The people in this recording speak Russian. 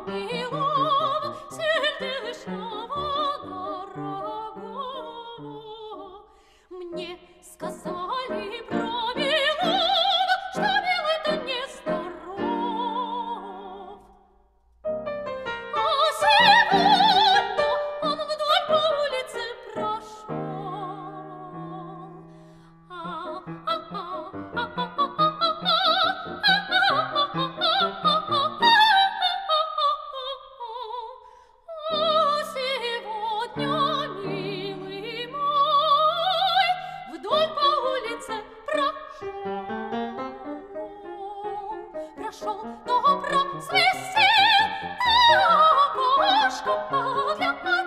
милого, сердечного дорогого. Мне сказали про милого, что милый-то нездоров. А сегодня он вдоль по улице прошел. Сегодня, милый мой, вдоль по улице прошел, то просвистел, окошко подле.